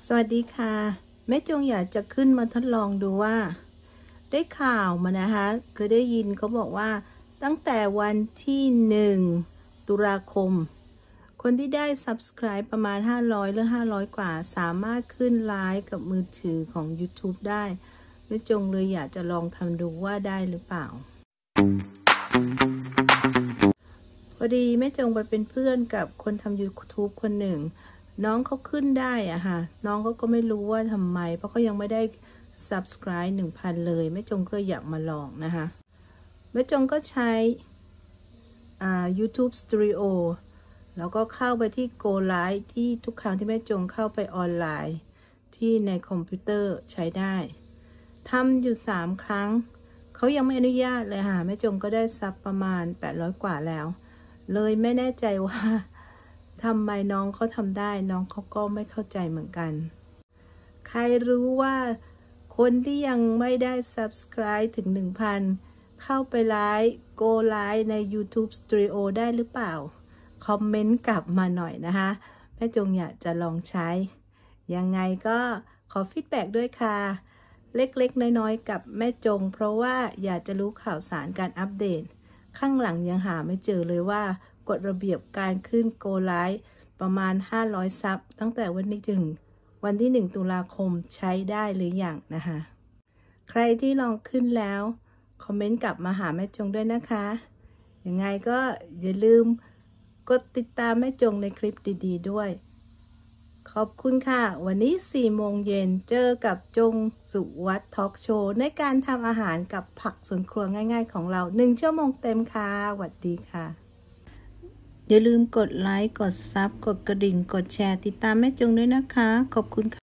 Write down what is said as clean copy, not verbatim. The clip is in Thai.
สวัสดีค่ะแม่จงอยากจะขึ้นมาทดลองดูว่าได้ข่าวมานะคะเคยได้ยินเขาบอกว่าตั้งแต่วันที่1 ตุลาคมคนที่ได้ Subscribe ประมาณ500หรือ500กว่าสามารถขึ้นไลฟ์กับมือถือของ YouTube ได้แม่จงเลยอยากจะลองทำดูว่าได้หรือเปล่าพอดีแม่จงไปเป็นเพื่อนกับคนทำ YouTube คนหนึ่งน้องเขาขึ้นได้อะค่ะน้องเขาก็ไม่รู้ว่าทำไมเพราะเขายังไม่ได้ Subscribe 1,000 เลยแม่จงก็อยากมาลองนะคะแม่จงก็ใช้YouTube Studio แล้วก็เข้าไปที่ Go Live ที่ทุกครั้งที่แม่จงเข้าไปออนไลน์ที่ในคอมพิวเตอร์ใช้ได้ทำอยู่3 ครั้งเขายังไม่อนุญาตเลยค่ะแม่จงก็ได้ซับประมาณ800กว่าแล้วเลยไม่แน่ใจว่าทำไมน้องเขาทำได้น้องเขาก็ไม่เข้าใจเหมือนกันใครรู้ว่าคนที่ยังไม่ได้ Subscribe ถึง 1,000 เข้าไปไลฟ์ Go Live ใน YouTube Studio ได้หรือเปล่าคอมเมนต์กลับมาหน่อยนะคะแม่จงอยากจะลองใช้ยังไงก็ขอฟีดแบ็กด้วยค่ะเล็กๆน้อยๆกับแม่จงเพราะว่าอยากจะรู้ข่าวสารการอัปเดตข้างหลังยังหาไม่เจอเลยว่ากฎระเบียบการขึ้น Go Live ประมาณ500ซับตั้งแต่วันนี้ถึงวันที่1 ตุลาคมใช้ได้หรือยังนะคะใครที่ลองขึ้นแล้วคอมเมนต์กลับมาหาแม่จงด้วยนะคะยังไงก็อย่าลืมกดติดตามแม่จงในคลิปดีๆด้วยขอบคุณค่ะวันนี้4 โมงเย็นเจอกับจงสุวัฒน์ทอล์กโชว์ในการทำอาหารกับผักสวนครัวง่ายๆของเรา1 ชั่วโมงเต็มค่ะสวัสดีค่ะอย่าลืมกดไลค์กดซับกดกระดิ่งกดแชร์ติดตามแม่จงด้วยนะคะขอบคุณค่ะ